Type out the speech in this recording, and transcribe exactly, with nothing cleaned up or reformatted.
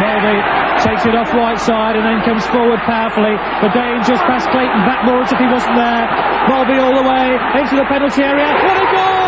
Molby takes it off right side and then comes forward powerfully. But Dane just past Clayton, back more as if he wasn't there. Molby all the way into the penalty area. What a goal!